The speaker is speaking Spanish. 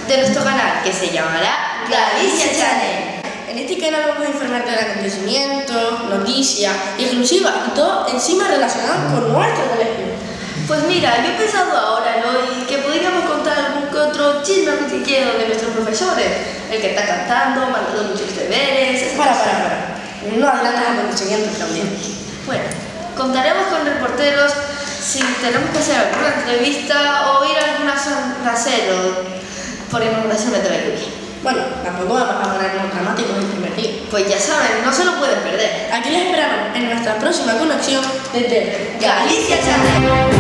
de nuestro canal, que se llamará Galicia Channel. En este canal vamos a informar de acontecimientos, noticias, exclusivas y todo encima relacionado con nuestro colegio. Pues mira, yo he pensado ahora, ¿no? Y que podríamos contar algún que otro chisme cotidiano de nuestros profesores. El que está cantando, mandando muchos deberes... Para. No adelantes acontecimientos también. Bueno, contaremos con reporteros si tenemos que hacer alguna entrevista o ir a alguna zona cero por inundación de la lluvia. Bueno, tampoco vamos a ponernos dramáticos el primer día. Pues ya saben, no se lo pueden perder. Aquí les esperamos en nuestra próxima conexión desde Galicia Channel.